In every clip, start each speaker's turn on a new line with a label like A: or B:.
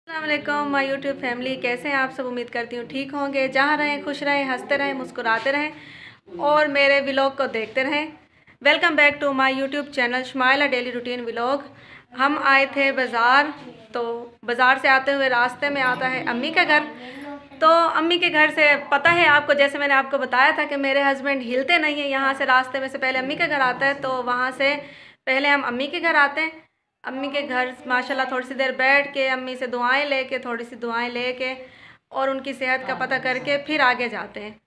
A: अस्सलामुअलैकुम my YouTube family, कैसे हैं आप सब। उम्मीद करती हूँ ठीक होंगे। जहाँ रहें खुश रहें, हंसते रहें, मुस्कुराते रहें और मेरे व्लॉग को देखते रहें। Welcome back to my YouTube channel Shamaila daily routine vlog. हम आए थे बाज़ार, तो बाज़ार से आते हुए रास्ते में आता है अम्मी का घर। तो अम्मी के घर से पता है आपको, जैसे मैंने आपको बताया था कि मेरे हस्बैंड हिलते नहीं हैं। यहाँ से रास्ते में से पहले अम्मी का घर आता है, तो वहाँ से पहले हम अम्मी के घर आते हैं। अम्मी के घर माशाल्लाह थोड़ी सी देर बैठ के अम्मी से दुआएं लेके, थोड़ी सी दुआएं लेके और उनकी सेहत का पता करके फिर आगे जाते हैं।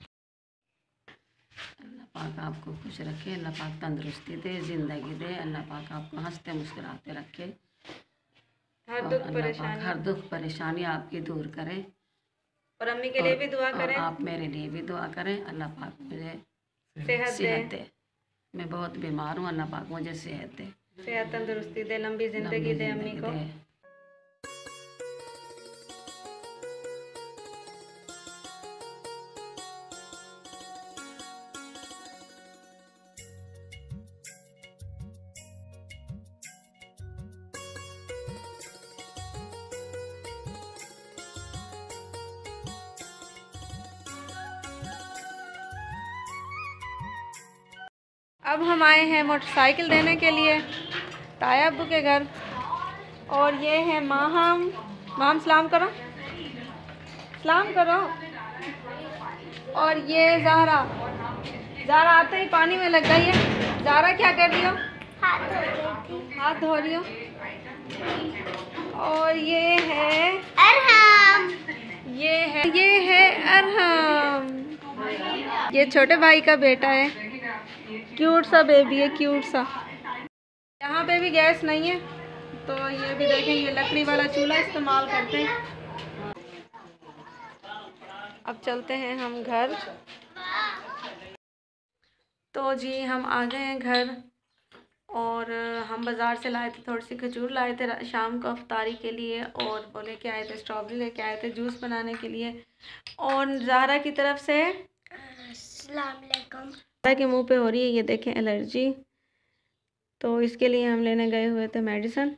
B: अल्लाह पाक आपको खुश रखे, अल्लाह पाक तंदुरुस्ती दे, ज़िंदगी दे, अल्लाह पाक आपको हंसते मुस्कुराते रखे
A: हर
B: और
A: दुख
B: अल्लाह पाक
A: परेशानी
B: हर दुख परेशानी आपकी दूर करे।
A: और अम्मी के लिए भी दुआ
B: और
A: करें,
B: आप मेरे लिए भी दुआ करें। अल्लाह पाक मुझे
A: सेहत
B: सेहत दे। मैं बहुत बीमार हूँ, अल्लाह पाक मुझे सेहत दे,
A: सेहत तंदुरुस्ती दे, लंबी
B: लंबी
A: ज़िंदगी दे अम्मी
B: ज़िंदगी
A: को।
B: दे।
A: अब हम आए हैं मोटरसाइकिल देने के लिए ताया अब्बू के घर। और ये है माहम। माहम सलाम करो, सलाम करो। और ये ज़ाहरा, ज़ाहरा आते ही पानी में लग गई है। ज़ाहरा क्या कर रही हो? हाथ धो रही हो। और ये है अरहम, ये है अरहम। ये छोटे भाई का बेटा है, क्यूट सा बेबी है, क्यूट सा। यहाँ पे भी गैस नहीं है, तो ये भी देखें, ये लकड़ी वाला चूल्हा इस्तेमाल करते हैं। अब चलते हैं हम घर। तो जी हम आ गए हैं घर। और हम बाज़ार से लाए थे, थोड़ी सी खजूर लाए थे शाम को अफ्तारी के लिए, और वो लेके आए थे, स्ट्रॉबेरी लेके आए थे जूस बनाने के लिए। और ज़ाहरा की तरफ से अस्सलाम वालेकुम। ज़ाहरा के मुंह पे हो रही है, ये देखें, एलर्जी। तो इसके लिए हम लेने गए हुए थे मेडिसिन।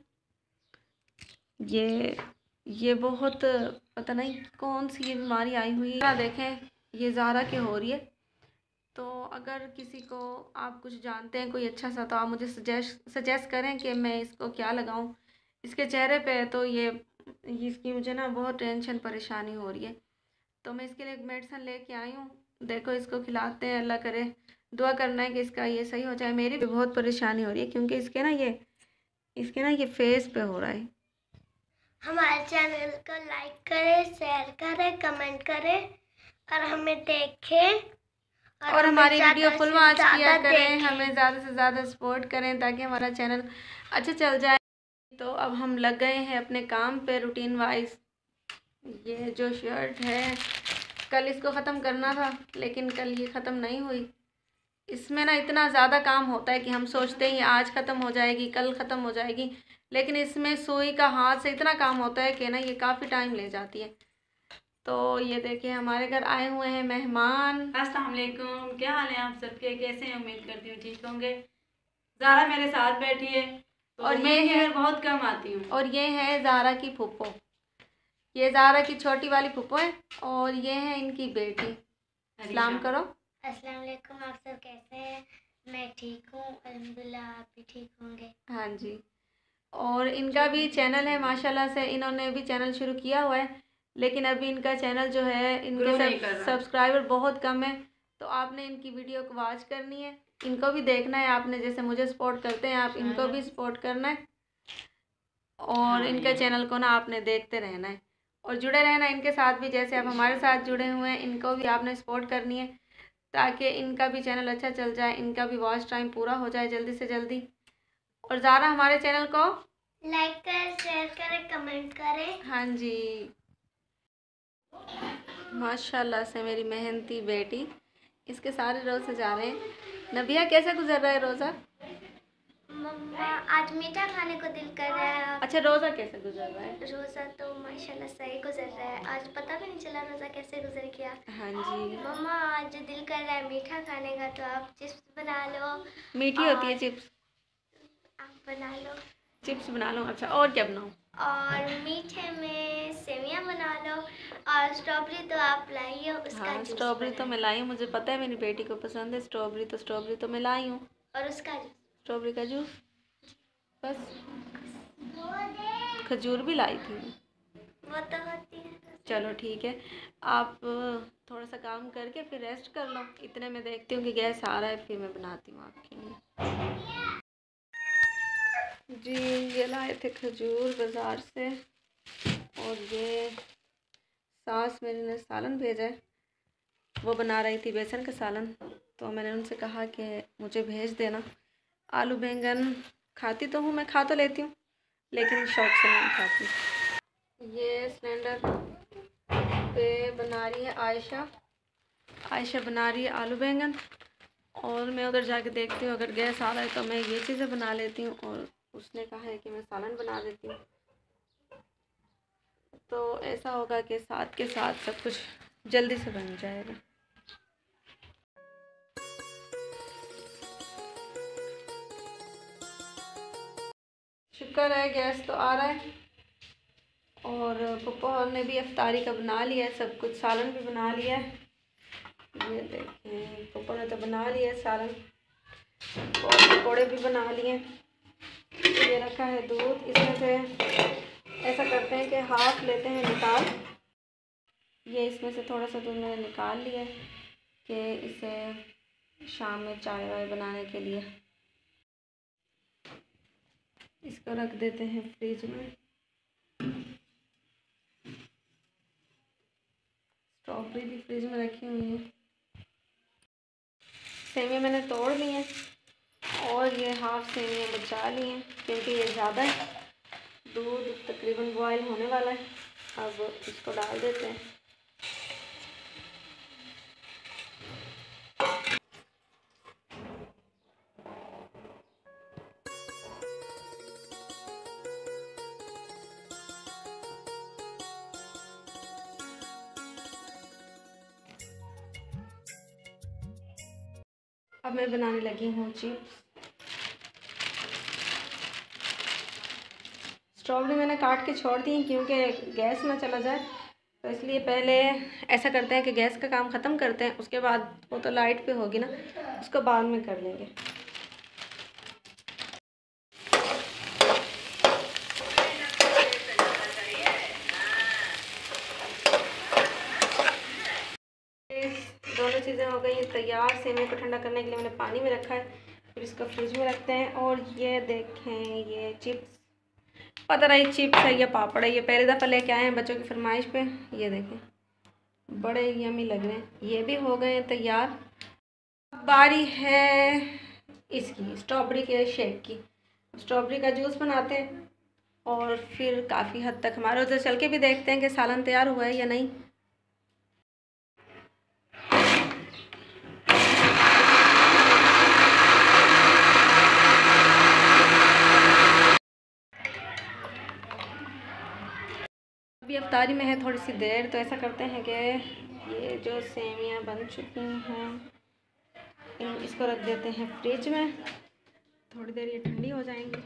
A: ये बहुत पता नहीं कौन सी ये बीमारी आई हुई है। देखें, ये ज़ाहरा के हो रही है। तो अगर किसी को आप कुछ जानते हैं कोई अच्छा सा, तो आप मुझे सजेस्ट करें कि मैं इसको क्या लगाऊं इसके चेहरे पे। तो ये इसकी मुझे ना बहुत टेंशन परेशानी हो रही है, तो मैं इसके लिए एक मेडिसिन लेके आई हूँ। देखो, इसको खिलाते हैं, अल्लाह करे, दुआ करना है कि इसका ये सही हो जाए। मेरी भी बहुत परेशानी हो रही है, क्योंकि इसके ना ये फेस पे हो रहा है।
C: हमारे चैनल को लाइक करें, शेयर करें, कमेंट करें और हमें देखें
A: और हमारी वीडियो फुल वॉच किया करें। हमें ज़्यादा से ज़्यादा सपोर्ट करें ताकि हमारा चैनल अच्छा चल जाए। तो अब हम लग गए हैं अपने काम पे रूटीन वाइज। ये जो शर्ट है, कल इसको ख़त्म करना था, लेकिन कल ये ख़त्म नहीं हुई। इसमें ना इतना ज़्यादा काम होता है कि हम सोचते हैं आज ख़त्म हो जाएगी, कल ख़त्म हो जाएगी, लेकिन इसमें सुई का हाथ से इतना काम होता है कि ना ये काफ़ी टाइम ले जाती है। तो ये देखिए, हमारे घर आए हुए हैं मेहमान।
D: अस्सलाम वालेकुम, क्या हाल है आप सबके, कैसे हैं? उम्मीद करती हूँ ठीक होंगे। ज़ारा मेरे साथ बैठी है, तो
A: और
D: मैं
A: ये है,
D: घर बहुत कम आती हूँ।
A: और ये है ज़ारा की फूफो। ये ज़ारा की छोटी वाली फूफो है, और ये है इनकी बेटी। सलाम करो।
C: अस्सलाम वालेकुम, आप सब कैसे हैं? मैं ठीक हूँ अल्हम्दुलिल्लाह, आप भी ठीक होंगे।
A: हाँ जी। और इनका भी चैनल है, माशाल्लाह से इन्होंने भी चैनल शुरू किया हुआ है, लेकिन अभी इनका चैनल जो है, इनके सब्सक्राइबर बहुत कम है। तो आपने इनकी वीडियो को वॉच करनी है, इनको भी देखना है आपने। जैसे मुझे सपोर्ट करते हैं आप, इनको भी सपोर्ट करना है। और इनका चैनल को ना आपने देखते रहना है और जुड़े रहना है इनके साथ भी, जैसे आप हमारे साथ जुड़े हुए हैं। इनको भी आपने सपोर्ट करनी है ताकि इनका भी चैनल अच्छा चल जाए, इनका भी वॉच टाइम पूरा हो जाए जल्दी से जल्दी। और ज़ारा हमारे चैनल को
C: लाइक करें, शेयर करें, कमेंट करें।
A: हाँ जी। माशाल्लाह से मेरी मेहनती बेटी, इसके सारे रोज़े जा रहे हैं। नबिया, कैसे गुजर रहा है रोज़ा?
C: मम्मा, आज मीठा खाने को दिल कर रहा है।
A: अच्छा, रोज़ा कैसे गुजर रहा है?
C: रोज़ा तो माशाल्लाह सही गुजर रहा है। आज पता भी नहीं चला रोज़ा कैसे गुजर गया।
A: हाँ जी।
C: मम्मा, आज दिल कर रहा है मीठा खाने का, तो आप चिप्स बना लो।
A: मीठी होती है चिप्स?
C: आप बना लो।
A: चिप्स बना लो। अच्छा, और क्या बनाऊँ?
C: और मीठे में सेवियां बना लो, और स्ट्रॉबेरी तो आप लाई हो, उसका
A: हाँ,
C: जूस
A: स्ट्रॉबेरी तो
C: बना
A: मैं लाई हूँ, मुझे पता है मेरी बेटी को पसंद है स्ट्रॉबेरी, तो स्ट्रॉबेरी तो मैं लाई हूँ।
C: लो। और उसका जूस
A: स्ट्रॉबेरी का जूस बस। खजूर भी लाई थी।
C: वो तो होती है।
A: चलो ठीक है, आप थोड़ा सा काम करके फिर रेस्ट कर लो। इतने में देखती हूँ कि गैस आ रहा है, फिर मैं बनाती हूँ आपके लिए। जी, ये लाए थे खजूर बाज़ार से, और ये सास मेरी ने सालन भेजा है, वो बना रही थी बेसन का सालन, तो मैंने उनसे कहा कि मुझे भेज देना। आलू बैंगन खाती तो हूँ मैं, खा तो लेती हूँ, लेकिन शौक से नहीं खाती। ये सिलेंडर पे बना रही है आयशा। आयशा बना रही है आलू बैंगन, और मैं उधर जाके देखती हूँ, अगर गैस आ रहा है तो मैं ये चीज़ें बना लेती हूँ, और उसने कहा है कि मैं सालन बना देती हूँ। तो ऐसा होगा कि साथ के साथ सब कुछ जल्दी से बन जाएगा। शुक्र है गैस तो आ रहा है, और पप्पा ने भी इफ्तारी का बना लिया है सब कुछ, सालन भी बना लिया है। ये देखें, पप्पा ने तो बना लिया है सालन, और पकौड़े भी बना लिए। ये रखा है दूध, इसमें से ऐसा करते हैं कि हाफ लेते हैं निकाल। ये इसमें से थोड़ा सा दूध मैंने निकाल लिया कि इसे शाम में चाय वाय बनाने के लिए। इसको रख देते हैं फ्रिज में। स्ट्रॉबेरी भी फ्रिज में रखी हुई है। सेवियां मैंने तोड़ ली हैं, और ये हाफ सेवियां बचा ली हैं, क्योंकि ये ज़्यादा है। दूध तकरीबन बॉयल होने वाला है, अब इसको डाल देते हैं। अब मैं बनाने लगी हूँ चिप्स। स्ट्रॉबेरी मैंने काट के छोड़ दी क्योंकि गैस ना चला जाए, तो इसलिए पहले ऐसा करते हैं कि गैस का काम ख़त्म करते हैं, उसके बाद वो तो लाइट पे होगी ना, उसको बाद में कर लेंगे। दोनों चीज़ें हो गई तैयार। सेवई को ठंडा करने के लिए मैंने पानी में रखा है, फिर इसको फ्रिज में रखते हैं। और ये देखें, ये चिप्स, पता नहीं चिप्स है या पापड़ है, ये पहली दफ़ा लेके आए हैं बच्चों की फरमाइश पे। ये देखें, बड़े यम्मी लग रहे हैं। ये भी हो गए हैं तैयार। बारी है इसकी, स्ट्रॉबेरी के शेक की। स्ट्रॉबेरी का जूस बनाते हैं, और फिर काफ़ी हद तक हमारे उधर चल के भी देखते हैं कि सालन तैयार हुआ है या नहीं। अभी अफ्तारी में है थोड़ी सी देर, तो ऐसा करते हैं कि ये जो सेवियां बन चुकी हैं इसको रख देते हैं फ्रिज में, थोड़ी देर ये ठंडी हो जाएंगी।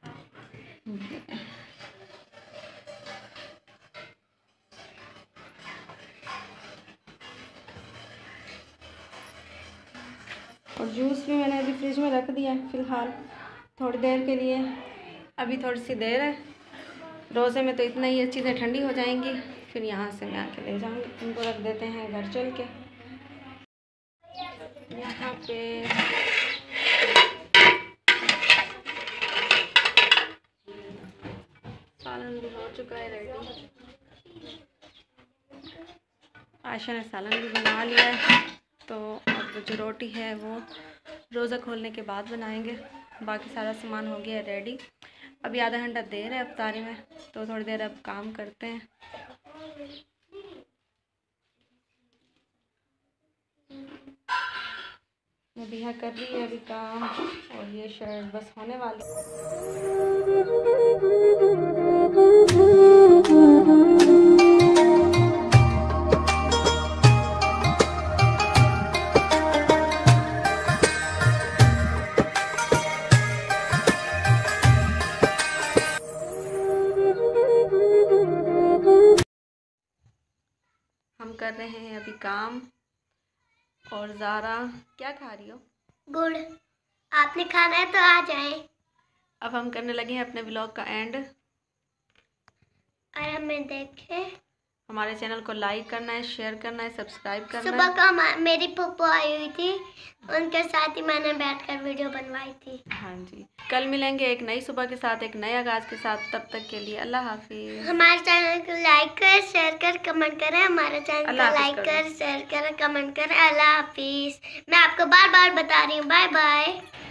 A: और जूस भी मैंने अभी फ्रिज में रख दिया फ़िलहाल थोड़ी देर के लिए। अभी थोड़ी सी देर है, रोज़े में तो इतना ही चीज़ें ठंडी हो जाएंगी, फिर यहाँ से मैं आके ले जाऊँगी। इनको रख देते हैं घर चल के। यहाँ पे सालन भी हो चुका है रेडी। आयशा ने सालन भी बना लिया है, तो अब जो रोटी है वो रोज़ा खोलने के बाद बनाएंगे। बाकी सारा सामान हो गया है रेडी। अभी आधा घंटा देर है अफ्तारी में, तो थोड़ी देर अब काम करते हैं। नबिहा कर रही है अभी काम, और ये शर्ट बस होने वाली कर रहे हैं अभी काम। और ज़ारा क्या खा रही हो?
C: गुड़। आपने खाना है तो आ जाए।
A: अब हम करने लगे हैं अपने व्लॉग का एंड।
C: और हमें देखें।
A: हमारे चैनल को लाइक करना है, शेयर करना है, सब्सक्राइब करना
C: सुबह
A: है।
C: को मेरी पप्पू आई हुई थी, उनके साथ ही मैंने बैठकर वीडियो बनवाई थी।
A: हाँ जी, कल मिलेंगे एक नई सुबह के साथ, एक नए आगाज़ के साथ। तब तक के लिए अल्लाह हाफिज़।
C: हमारे चैनल को लाइक करें, शेयर कर, कमेंट करें। हमारे चैनल
A: अल्लाह
C: को
A: हाफिज़
C: लाइक
A: कर दो।
C: कर, शेयर करें, कमेंट करें। अल्लाह हाफिज़। मैं आपको बार बार बता रही हूँ, बाय बाय।